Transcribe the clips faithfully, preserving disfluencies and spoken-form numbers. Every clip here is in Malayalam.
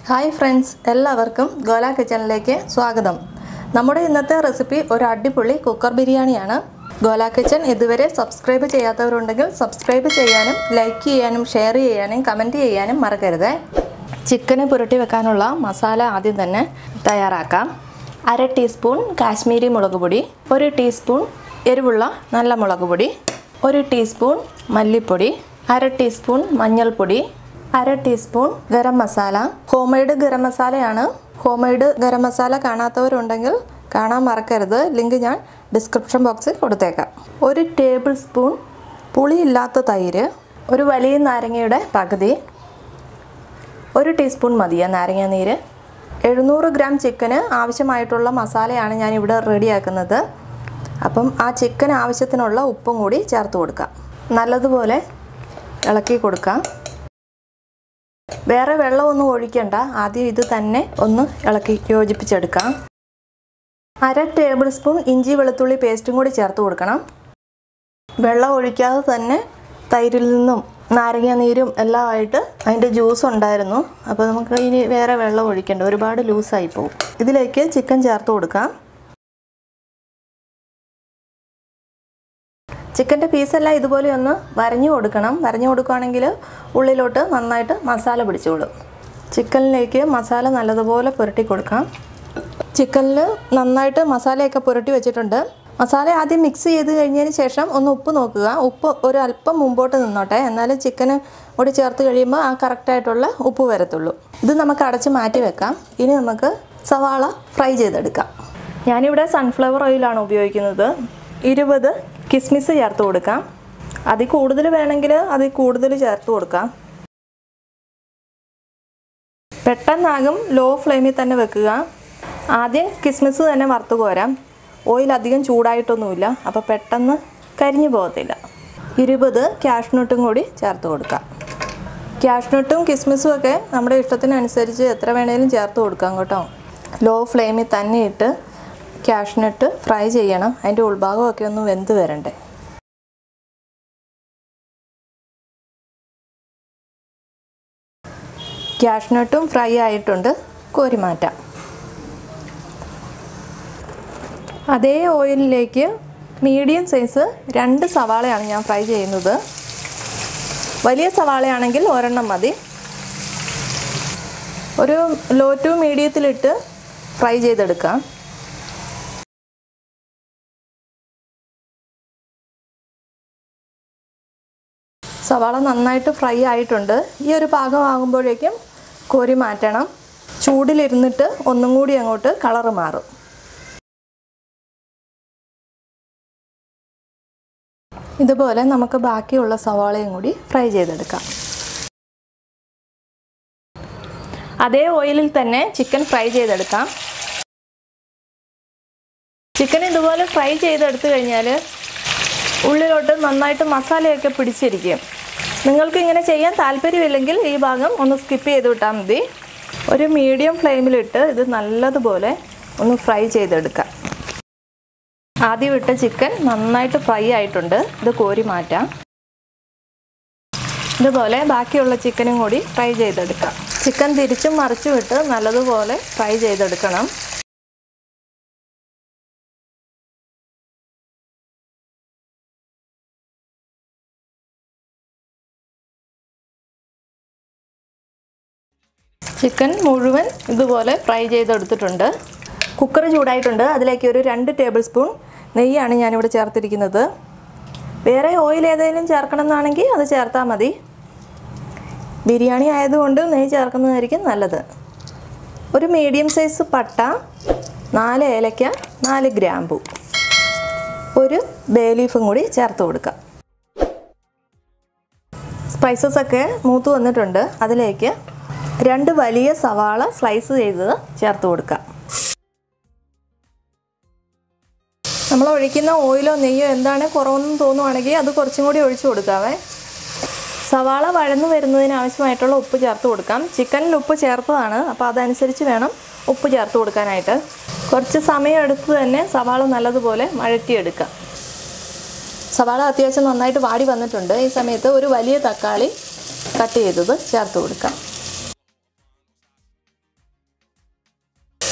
Hi friends, എല്ലാവർക്കും Golaa Kitchen-ലേക്ക് സ്വാഗതം. നമ്മുടെ ഇന്നത്തെ റെസിപ്പി ഒരു അടിപൊളി കുക്കർ ബിരിയാണിയാണ്. Golaa Kitchen ഇതുവരെ സബ്സ്ക്രൈബ് ചെയ്യാത്തവരുണ്ടെങ്കിൽ സബ്സ്ക്രൈബ് ചെയ്യാനും ലൈക്ക് ചെയ്യാനും ഷെയർ ചെയ്യാനും കമന്റ് ചെയ്യാനും മറക്കരുത്. ചിക്കനെ പുരട്ടി വെക്കാനുള്ള മസാല ആദ്യം തന്നെ തയ്യാറാക്കാം. അര ടീസ്പൂൺ കാശ്മീരി മുളകുപൊടി, ഒരു ടീസ്പൂൺ എരിവുള്ള നല്ല മുളകുപൊടി, ഒരു ടീസ്പൂൺ മല്ലിപ്പൊടി, അര ടീസ്പൂൺ മഞ്ഞൾപ്പൊടി, അര ടീസ്പൂൺ ഗരം മസാല. ഹോംമെയ്ഡ് ഗരം മസാലയാണ്. ഹോംമെയ്ഡ് ഗരം മസാല കാണാത്തവരുണ്ടെങ്കിൽ കാണാൻ മറക്കരുത്. ലിങ്ക് ഞാൻ ഡിസ്ക്രിപ്ഷൻ ബോക്സിൽ കൊടുത്തേക്കാം. ഒരു ടേബിൾ സ്പൂൺ പുളിയില്ലാത്ത തൈര്, ഒരു വലിയ നാരങ്ങയുടെ പകുതി, ഒരു ടീസ്പൂൺ മതിയ നാരങ്ങ നീര്. എഴുന്നൂറ് ഗ്രാം ചിക്കന് ആവശ്യമായിട്ടുള്ള മസാലയാണ് ഞാനിവിടെ റെഡിയാക്കുന്നത്. അപ്പം ആ ചിക്കൻ ആവശ്യത്തിനുള്ള ഉപ്പും കൂടി ചേർത്ത് കൊടുക്കാം. നല്ലതുപോലെ ഇളക്കി കൊടുക്കാം. വേറെ വെള്ളമൊന്നും ഒഴിക്കണ്ട, ആദ്യം ഇത് തന്നെ ഒന്ന് ഇളക്കി യോജിപ്പിച്ചെടുക്കാം. അര ടേബിൾ സ്പൂൺ ഇഞ്ചി വെളുത്തുള്ളി പേസ്റ്റും കൂടി ചേർത്ത് കൊടുക്കണം. വെള്ളം ഒഴിക്കാതെ തന്നെ തൈരിൽ നിന്നും നാരങ്ങ നീരും എല്ലാം ആയിട്ട് അതിൻ്റെ ജ്യൂസ് ഉണ്ടായിരുന്നു. അപ്പോൾ നമുക്ക് ഇനി വേറെ വെള്ളം ഒഴിക്കണ്ട, ഒരുപാട് ലൂസായി പോകും. ഇതിലേക്ക് ചിക്കൻ ചേർത്ത് കൊടുക്കാം. ചിക്കൻ്റെ പീസെല്ലാം ഇതുപോലെ ഒന്ന് വരഞ്ഞു കൊടുക്കണം. വരഞ്ഞു കൊടുക്കുകയാണെങ്കിൽ ഉള്ളിലോട്ട് നന്നായിട്ട് മസാല പിടിച്ചോളും. ചിക്കനിലേക്ക് മസാല നല്ലതുപോലെ പുരട്ടി കൊടുക്കാം. ചിക്കനിൽ നന്നായിട്ട് മസാലയൊക്കെ പുരട്ടി വെച്ചിട്ടുണ്ട്. മസാല ആദ്യം മിക്സ് ചെയ്ത് കഴിഞ്ഞതിന് ശേഷം ഒന്ന് ഉപ്പ് നോക്കുക. ഉപ്പ് ഒരു അല്പം മുമ്പോട്ട് നിന്നോട്ടെ, എന്നാലും ചിക്കന് കൂടി ചേർത്ത് കഴിയുമ്പോൾ ആ കറക്റ്റായിട്ടുള്ള ഉപ്പ് വരത്തുള്ളൂ. ഇത് നമുക്ക് അടച്ച് മാറ്റി വെക്കാം. ഇനി നമുക്ക് സവാള ഫ്രൈ ചെയ്തെടുക്കാം. ഞാനിവിടെ സൺഫ്ലവർ ഓയിലാണ് ഉപയോഗിക്കുന്നത്. ഇരുപത് കിസ്മിസ് ചേർത്ത് കൊടുക്കാം. അതിൽ കൂടുതൽ വേണമെങ്കിൽ അതിൽ കൂടുതൽ ചേർത്ത് കൊടുക്കാം. പെട്ടെന്നാകും, ലോ ഫ്ലെയിമിൽ തന്നെ വെക്കുക. ആദ്യം കിസ്മിസ് തന്നെ വറുത്ത് കോരാം. ഓയിൽ അധികം ചൂടായിട്ടൊന്നുമില്ല, അപ്പോൾ പെട്ടെന്ന് കരിഞ്ഞു പോകത്തില്ല. ഇരുപത് ക്യാഷ്നട്ടും കൂടി ചേർത്ത് കൊടുക്കാം. ക്യാഷ്നട്ടും കിസ്മിസും ഒക്കെ നമ്മുടെ ഇഷ്ടത്തിനനുസരിച്ച് എത്ര വേണേലും ചേർത്ത് കൊടുക്കാം കേട്ടോ. ലോ ഫ്ലെയിമിൽ തന്നെ ഇട്ട് ക്യാഷ്നട്ട് ഫ്രൈ ചെയ്യണം. അതിൻ്റെ ഉൾഭാഗമൊക്കെ ഒന്ന് വെന്ത് വരണ്ടേ. ക്യാഷ്നട്ടും ഫ്രൈ ആയിട്ടുണ്ട്, കോരി മാറ്റാം. അതേ ഓയിലിലേക്ക് മീഡിയം സൈസ് രണ്ട് സവാളയാണ് ഞാൻ ഫ്രൈ ചെയ്യുന്നത്. വലിയ സവാളയാണെങ്കിൽ ഒരെണ്ണം മതി. ഒരു ലോ ടു മീഡിയത്തിലിട്ട് ഫ്രൈ ചെയ്തെടുക്കാം. സവാള നന്നായിട്ട് ഫ്രൈ ആയിട്ടുണ്ട്. ഈ ഒരു പാകമാകുമ്പോഴേക്കും കോരി മാറ്റണം. ചൂടിലിരുന്നിട്ട് ഒന്നും കൂടി അങ്ങോട്ട് കളറ് മാറും. ഇതുപോലെ നമുക്ക് ബാക്കിയുള്ള സവാളയും കൂടി ഫ്രൈ ചെയ്തെടുക്കാം. അതേ ഓയിലിൽ തന്നെ ചിക്കൻ ഫ്രൈ ചെയ്തെടുക്കാം. ചിക്കൻ ഇതുപോലെ ഫ്രൈ ചെയ്തെടുത്തു കഴിഞ്ഞാൽ ഉള്ളിലോട്ട് നന്നായിട്ട് മസാലയൊക്കെ പിടിച്ചിരിക്കും. നിങ്ങൾക്ക് ഇങ്ങനെ ചെയ്യാൻ താല്പര്യമില്ലെങ്കിൽ ഈ ഭാഗം ഒന്ന് സ്കിപ്പ് ചെയ്ത് വിട്ടാൽ മതി. ഒരു മീഡിയം ഫ്ലെയിമിലിട്ട് ഇത് നല്ലതുപോലെ ഒന്ന് ഫ്രൈ ചെയ്തെടുക്കാം. ആദ്യം ഇട്ട ചിക്കൻ നന്നായിട്ട് ഫ്രൈ ആയിട്ടുണ്ട്. ഇത് കോരി മാറ്റാം. ഇതുപോലെ ബാക്കിയുള്ള ചിക്കനും കൂടി ഫ്രൈ ചെയ്തെടുക്കാം. ചിക്കൻ തിരിച്ചും മറിച്ചും ഇട്ട് നല്ലതുപോലെ ഫ്രൈ ചെയ്തെടുക്കണം. ചിക്കൻ മുഴുവൻ ഇതുപോലെ ഫ്രൈ ചെയ്തെടുത്തിട്ടുണ്ട്. കുക്കർ ചൂടായിട്ടുണ്ട്. അതിലേക്ക് ഒരു രണ്ട് ടേബിൾ സ്പൂൺ നെയ്യാണ് ഞാനിവിടെ ചേർത്തിരിക്കുന്നത്. വേറെ ഓയിൽ ഏതെങ്കിലും ചേർക്കണം എന്നാണെങ്കിൽ അത് ചേർത്താൽ മതി. ബിരിയാണി ആയതുകൊണ്ട് നെയ്യ് ചേർക്കുന്നതായിരിക്കും നല്ലത്. ഒരു മീഡിയം സൈസ് പട്ട, നാല് ഏലക്ക, നാല് ഗ്രാമ്പു, ഒരു ബേ ലീഫും കൂടി ചേർത്ത് കൊടുക്കാം. സ്പൈസസ് ഒക്കെ മൂത്ത് വന്നിട്ടുണ്ട്. അതിലേക്ക് രണ്ട് വലിയ സവാള സ്ലൈസ് ചെയ്തത് ചേർത്ത് കൊടുക്കാം. നമ്മൾ ഒഴിക്കുന്ന ഓയിലോ നെയ്യോ എന്താണ് കുറവെന്ന് തോന്നുവാണെങ്കിൽ അത് കുറച്ചും കൂടി ഒഴിച്ചു കൊടുക്കാവേ. സവാള വഴന്നു വരുന്നതിന് ആവശ്യമായിട്ടുള്ള ഉപ്പ് ചേർത്ത് കൊടുക്കാം. ചിക്കനിൽ ഉപ്പ് ചേർത്തതാണ്, അപ്പോൾ അതനുസരിച്ച് വേണം ഉപ്പ് ചേർത്ത് കൊടുക്കാനായിട്ട്. കുറച്ച് സമയം എടുത്ത് തന്നെ സവാള നല്ലതുപോലെ വഴറ്റിയെടുക്കാം. സവാള അത്യാവശ്യം നന്നായിട്ട് വാടി വന്നിട്ടുണ്ട്. ഈ സമയത്ത് ഒരു വലിയ തക്കാളി കട്ട് ചെയ്തത് ചേർത്ത് കൊടുക്കാം.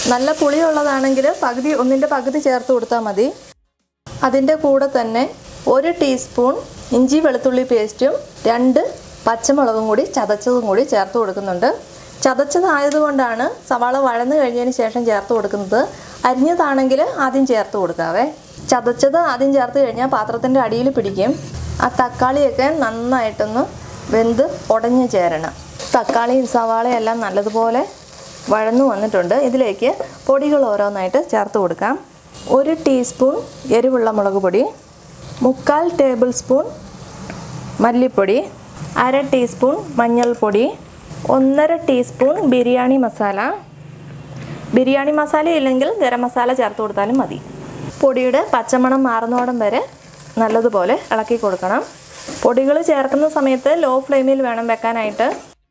നല്ല പുളിയുള്ളതാണെങ്കിൽ പകുതി ഒന്നിൻ്റെ പകുതി ചേർത്ത് കൊടുത്താൽ മതി. അതിൻ്റെ കൂടെ തന്നെ ഒരു ടീസ്പൂൺ ഇഞ്ചി വെളുത്തുള്ളി പേസ്റ്റും രണ്ട് പച്ചമുളകും കൂടി ചതച്ചതും കൂടി ചേർത്ത് കൊടുക്കുന്നുണ്ട്. ചതച്ചതായതുകൊണ്ടാണ് സവാള വഴന്നു കഴിഞ്ഞതിന് ശേഷം ചേർത്ത് കൊടുക്കുന്നത്. അരിഞ്ഞതാണെങ്കിൽ ആദ്യം ചേർത്ത് കൊടുക്കാവേ. ചതച്ചത് ആദ്യം ചേർത്ത് കഴിഞ്ഞാൽ പാത്രത്തിൻ്റെ അടിയിൽ പിടിക്കും. ആ തക്കാളിയൊക്കെ നന്നായിട്ടൊന്ന് വെന്ത് ഉടഞ്ഞു ചേരണം. തക്കാളിയും സവാളയും എല്ലാം നല്ലതുപോലെ വഴന്നു വന്നിട്ടുണ്ട്. ഇതിലേക്ക് പൊടികൾ ഓരോന്നായിട്ട് ചേർത്ത് കൊടുക്കാം. ഒരു ടീസ്പൂൺ എരിവുള്ള മുളക് പൊടി, മുക്കാൽ ടേബിൾ സ്പൂൺ മല്ലിപ്പൊടി, അര ടീസ്പൂൺ മഞ്ഞൾപ്പൊടി, ഒന്നര ടീസ്പൂൺ ബിരിയാണി മസാല. ബിരിയാണി മസാല ഇല്ലെങ്കിൽ ഗരം മസാല ചേർത്ത് കൊടുത്താലും മതി. പൊടിയുടെ പച്ചമണം മാറുന്നോടം വരെ നല്ലതുപോലെ ഇളക്കി കൊടുക്കണം. പൊടികൾ ചേർക്കുന്ന സമയത്ത് ലോ ഫ്ലെയിമിൽ വേണം വെക്കാനായിട്ട്.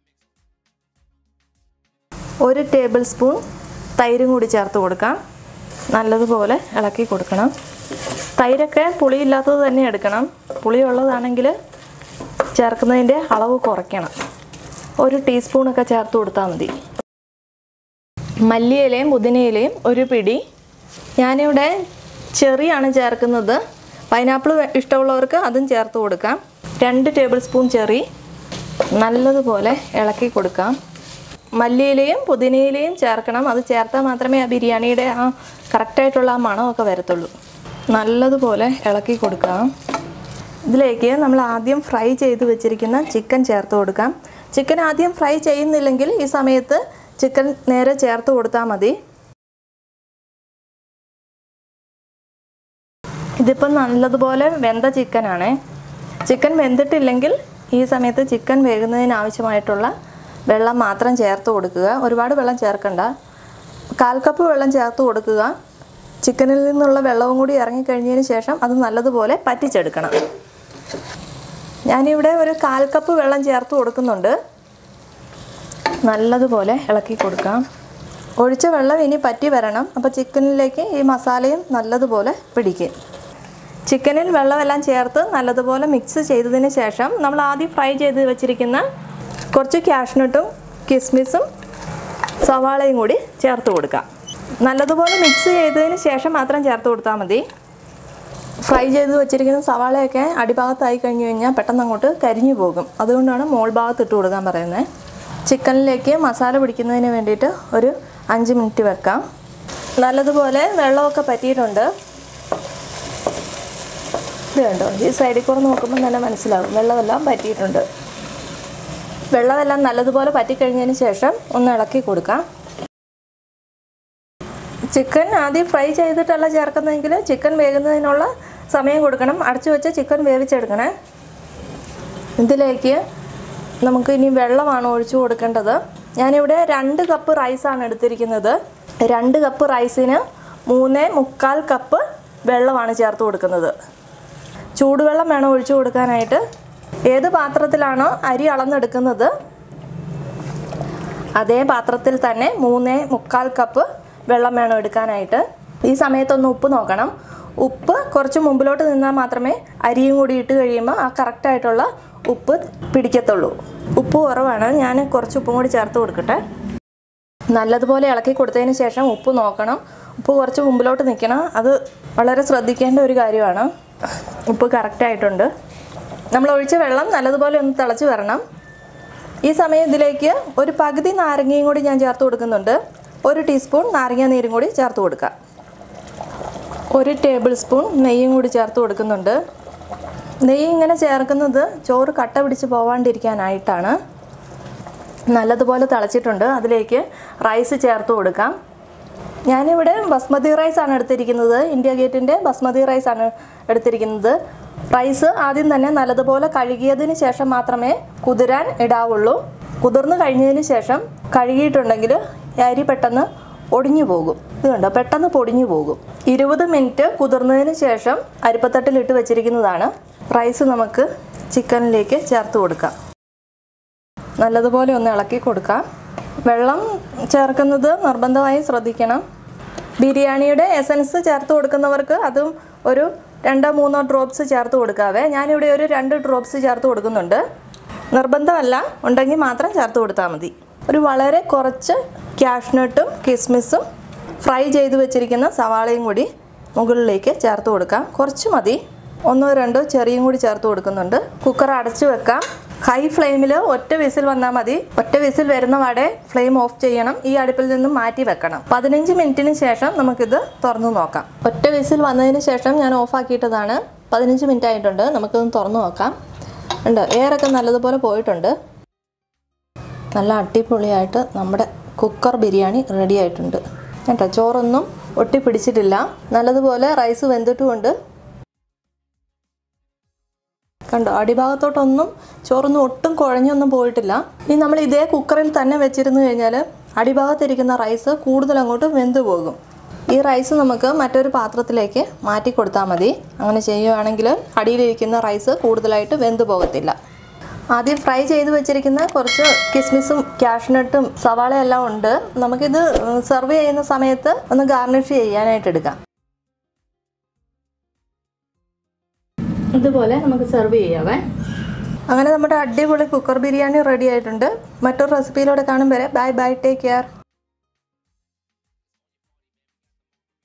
ഒരു ടേബിൾ സ്പൂൺ തൈരും കൂടി ചേർത്ത് കൊടുക്കാം. നല്ലതുപോലെ ഇളക്കി കൊടുക്കണം. തൈരൊക്കെ പുളിയില്ലാത്തത് തന്നെ എടുക്കണം. പുളിയുള്ളതാണെങ്കിൽ ചേർക്കുന്നതിൻ്റെ അളവ് കുറയ്ക്കണം. ഒരു ടീസ്പൂണൊക്കെ ചേർത്ത് കൊടുത്താൽ മതി. മല്ലിയിലയും പുതിനയിലയും ഒരു പിടി. ഞാനിവിടെ ചെറിയാണ് ചേർക്കുന്നത്. പൈനാപ്പിൾ ഇഷ്ടമുള്ളവർക്ക് അതും ചേർത്ത് കൊടുക്കാം. രണ്ട് ടേബിൾ സ്പൂൺ ചെറി. നല്ലതുപോലെ ഇളക്കി കൊടുക്കാം. മല്ലിയിലയും പുതിനയിലയും ചേർക്കണം. അത് ചേർത്താൽ മാത്രമേ ആ ബിരിയാണിയുടെ ആ കറക്റ്റായിട്ടുള്ള ആ മണമൊക്കെ വരത്തുള്ളൂ. നല്ലതുപോലെ ഇളക്കി കൊടുക്കാം. ഇതിലേക്ക് നമ്മൾ ആദ്യം ഫ്രൈ ചെയ്ത് വെച്ചിരിക്കുന്ന ചിക്കൻ ചേർത്ത് കൊടുക്കാം. ചിക്കൻ ആദ്യം ഫ്രൈ ചെയ്യുന്നില്ലെങ്കിൽ ഈ സമയത്ത് ചിക്കൻ നേരെ ചേർത്ത് കൊടുത്താൽ മതി. ഇതിപ്പം നല്ലതുപോലെ വെന്ത ചിക്കനാണ്. ചിക്കൻ വെന്തിട്ടില്ലെങ്കിൽ ഈ സമയത്ത് ചിക്കൻ വേകുന്നതിന് ആവശ്യമായിട്ടുള്ള വെള്ളം മാത്രം ചേർത്ത് കൊടുക്കുക. ഒരുപാട് വെള്ളം ചേർക്കണ്ട. കാൽ കപ്പ് വെള്ളം ചേർത്ത് കൊടുക്കുക. ചിക്കനിൽ നിന്നുള്ള വെള്ളവും കൂടി ഇറങ്ങിക്കഴിഞ്ഞതിന് ശേഷം അത് നല്ലതുപോലെ പറ്റിച്ചെടുക്കണം. ഞാനിവിടെ ഒരു കാൽ കപ്പ് വെള്ളം ചേർത്ത് കൊടുക്കുന്നുണ്ട്. നല്ലതുപോലെ ഇളക്കി കൊടുക്കാം. ഒഴിച്ച വെള്ളം ഇനി പറ്റി വരണം. അപ്പോൾ ചിക്കനിലേക്ക് ഈ മസാലയും നല്ലതുപോലെ പിടിക്കും. ചിക്കനിൽ വെള്ളമെല്ലാം ചേർത്ത് നല്ലതുപോലെ മിക്സ് ചെയ്തതിന് ശേഷം നമ്മൾ ആദ്യം ഫ്രൈ ചെയ്ത് വെച്ചിരിക്കുന്ന കുറച്ച് കാഷ്നട്ടും കിസ്മിസും സവാളയും കൂടി ചേർത്ത് കൊടുക്കാം. നല്ലതുപോലെ മിക്സ് ചെയ്തതിന് ശേഷം മാത്രം ചേർത്ത് കൊടുത്താൽ മതി. ഫ്രൈ ചെയ്ത് വെച്ചിരിക്കുന്ന സവാളയൊക്കെ അടിഭാഗത്തായി കഴിഞ്ഞ് കഴിഞ്ഞാൽ പെട്ടെന്ന് അങ്ങോട്ട് കരിഞ്ഞു പോകും. അതുകൊണ്ടാണ് മോൾ ഭാഗത്ത് ഇട്ട് കൊടുക്കാൻ പറയുന്നത്. ചിക്കനിലേക്ക് മസാല പിടിക്കുന്നതിന് വേണ്ടിയിട്ട് ഒരു അഞ്ച് മിനിറ്റ് വെക്കാം. നല്ലതുപോലെ വെള്ളമൊക്കെ പറ്റിയിട്ടുണ്ട്. ഇത് കണ്ടോ, ഈ സൈഡിൽ കൂടെ നോക്കുമ്പോൾ തന്നെ മനസ്സിലാവും വെള്ളമെല്ലാം പറ്റിയിട്ടുണ്ട്. വെള്ളമെല്ലാം നല്ലതുപോലെ പറ്റിക്കഴിഞ്ഞതിന് ശേഷം ഒന്ന് ഇളക്കി കൊടുക്കാം. ചിക്കൻ ആദ്യം ഫ്രൈ ചെയ്തിട്ടല്ല ചേർക്കുന്നതെങ്കിൽ ചിക്കൻ വേകുന്നതിനുള്ള സമയം കൊടുക്കണം. അടച്ചു വെച്ച് ചിക്കൻ വേവിച്ചെടുക്കണേ. ഇതിലേക്ക് നമുക്ക് ഇനി വെള്ളമാണ് ഒഴിച്ചു കൊടുക്കേണ്ടത്. ഞാനിവിടെ രണ്ട് കപ്പ് റൈസാണ് എടുത്തിരിക്കുന്നത്. രണ്ട് കപ്പ് റൈസിന് മൂന്ന് മുക്കാൽ കപ്പ് വെള്ളമാണ് ചേർത്ത് കൊടുക്കുന്നത്. ചൂടുവെള്ളം വേണം ഒഴിച്ചു കൊടുക്കാനായിട്ട്. ഏത് പാത്രത്തിലാണോ അരി അളന്നെടുക്കുന്നത് അതേ പാത്രത്തിൽ തന്നെ മൂന്ന് മുക്കാൽ കപ്പ് വെള്ളം വേണം എടുക്കാനായിട്ട്. ഈ സമയത്തൊന്ന് ഉപ്പ് നോക്കണം. ഉപ്പ് കുറച്ച് മുമ്പിലോട്ട് നിന്നാൽ മാത്രമേ അരിയും കൂടി ഇട്ട് കഴിയുമ്പോൾ ആ കറക്റ്റായിട്ടുള്ള ഉപ്പ് പിടിക്കത്തുള്ളൂ. ഉപ്പ് കുറവാണ്. ഞാൻ കുറച്ച് ഉപ്പും കൂടി ചേർത്ത് കൊടുക്കട്ടെ. നല്ലതുപോലെ ഇളക്കി കൊടുത്തതിന് ശേഷം ഉപ്പ് നോക്കണം. ഉപ്പ് കുറച്ച് മുമ്പിലോട്ട് നിൽക്കണം. അത് വളരെ ശ്രദ്ധിക്കേണ്ട ഒരു കാര്യമാണ്. ഉപ്പ് കറക്റ്റായിട്ടുണ്ട്. നമ്മൾ ഒഴിച്ച വെള്ളം നല്ലതുപോലെ ഒന്ന് തിളച്ച് വരണം. ഈ സമയം ഇതിലേക്ക് ഒരു പകുതി നാരങ്ങയും കൂടി ഞാൻ ചേർത്ത് കൊടുക്കുന്നുണ്ട്. ഒരു ടീസ്പൂൺ നാരങ്ങ നീരും കൂടി ചേർത്ത് കൊടുക്കുക. ഒരു ടേബിൾ സ്പൂൺ നെയ്യും കൂടി ചേർത്ത് കൊടുക്കുന്നുണ്ട്. നെയ്യ് ഇങ്ങനെ ചേർക്കുന്നത് ചോറ് കട്ട പിടിച്ച് പോവാണ്ടിരിക്കാനായിട്ടാണ്. നല്ലതുപോലെ തിളച്ചിട്ടുണ്ട്. അതിലേക്ക് റൈസ് ചേർത്ത് കൊടുക്കാം. ഞാനിവിടെ ബസ്മതി റൈസാണ് എടുത്തിരിക്കുന്നത്. ഇന്ത്യ ഗേറ്റിൻ്റെ ബസ്മതി റൈസാണ് എടുത്തിരിക്കുന്നത്. റൈസ് ആദ്യം തന്നെ നല്ലതുപോലെ കഴുകിയതിന് ശേഷം മാത്രമേ കുതിരാൻ ഇടാവുള്ളൂ. കുതിർന്ന് കഴിഞ്ഞതിന് ശേഷം കഴുകിയിട്ടുണ്ടെങ്കിൽ അരി പെട്ടെന്ന് ഒടിഞ്ഞു പോകും. ഇത് കണ്ടോ, പെട്ടെന്ന് പൊടിഞ്ഞു പോകും. ഇരുപത് മിനിറ്റ് കുതിർന്നതിന് ശേഷം അരിപ്പത്തട്ടിലിട്ട് വെച്ചിരിക്കുന്നതാണ്. റൈസ് നമുക്ക് ചിക്കനിലേക്ക് ചേർത്ത് കൊടുക്കാം. നല്ലതുപോലെ ഒന്ന് ഇളക്കി കൊടുക്കാം. വെള്ളം ചേർക്കുന്നത് നിർബന്ധമായും ശ്രദ്ധിക്കണം. ബിരിയാണിയുടെ എസൻസ് ചേർത്ത് കൊടുക്കുന്നവർക്ക് അതും ഒരു രണ്ടോ മൂന്നോ ഡ്രോപ്സ് ചേർത്ത് കൊടുക്കാവേ. ഞാനിവിടെ ഒരു രണ്ട് ഡ്രോപ്സ് ചേർത്ത് കൊടുക്കുന്നുണ്ട്. നിർബന്ധമല്ല, ഉണ്ടെങ്കിൽ മാത്രം ചേർത്ത് കൊടുത്താൽ മതി. ഒരു വളരെ കുറച്ച് കാഷ്നട്ടും കിസ്മിസും ഫ്രൈ ചെയ്ത് വെച്ചിരിക്കുന്ന സവാളയും കൂടി മുകളിലേക്ക് ചേർത്ത് കൊടുക്കാം. കുറച്ച് മതി, ഒന്നോ രണ്ടോ ചെറിയും കൂടി ചേർത്ത് കൊടുക്കുന്നുണ്ട്. കുക്കർ അടച്ചു വെക്കാം. ഹൈ ഫ്ലെയിമിൽ ഒറ്റ വിസിൽ വന്നാൽ മതി. ഒറ്റ വിസിൽ വരുന്ന വരെ ഫ്ലെയിം ഓഫ് ചെയ്യണം. ഈ അടുപ്പിൽ നിന്നും മാറ്റി വെക്കണം. പതിനഞ്ച് മിനിറ്റിന് ശേഷം നമുക്കിത് തുറന്നു നോക്കാം. ഒറ്റ വിസിൽ വന്നതിന് ശേഷം ഞാൻ ഓഫാക്കിയിട്ടതാണ്. പതിനഞ്ച് മിനിറ്റ് ആയിട്ടുണ്ട്. നമുക്കിത് തുറന്നു നോക്കാം. ഉണ്ട്, എയറൊക്കെ നല്ലതുപോലെ പോയിട്ടുണ്ട്. നല്ല അടിപൊളിയായിട്ട് നമ്മുടെ കുക്കർ ബിരിയാണി റെഡി ആയിട്ടുണ്ട് കേട്ടോ. ചോറൊന്നും ഒട്ടി പിടിച്ചിട്ടില്ല. നല്ലതുപോലെ റൈസ് വെന്തിട്ടുമുണ്ട്. കണ്ടോ, അടിഭാഗത്തോട്ടൊന്നും ചോറൊന്നും ഒട്ടും കുഴഞ്ഞൊന്നും പോയിട്ടില്ല. ഇനി നമ്മൾ ഇതേ കുക്കറിൽ തന്നെ വെച്ചിരുന്നു കഴിഞ്ഞാൽ അടിഭാഗത്തിരിക്കുന്ന റൈസ് കൂടുതൽ അങ്ങോട്ട് വെന്ത് പോകും. ഈ റൈസ് നമുക്ക് മറ്റൊരു പാത്രത്തിലേക്ക് മാറ്റി കൊടുത്താൽ മതി. അങ്ങനെ ചെയ്യുകയാണെങ്കിൽ അടിയിലിരിക്കുന്ന റൈസ് കൂടുതലായിട്ട് വെന്ത് പോകത്തില്ല. ആദ്യം ഫ്രൈ ചെയ്ത് വെച്ചിരിക്കുന്ന കുറച്ച് കിസ്മിസും കാഷ്നട്ടും സവാളയെല്ലാം ഉണ്ട്. നമുക്കിത് സെർവ് ചെയ്യുന്ന സമയത്ത് ഒന്ന് ഗാർണിഷ് ചെയ്യാനായിട്ട് എടുക്കാം. ഇതുപോലെ നമുക്ക് സെർവ് ചെയ്യാവേ. അങ്ങനെ നമ്മുടെ അടിപൊളി കുക്കർ ബിരിയാണി റെഡി ആയിട്ടുണ്ട്. മറ്റൊരു റെസിപ്പിയിലൂടെ കാണും വരെ ബൈ ബൈ, ടേക്ക് കെയർ.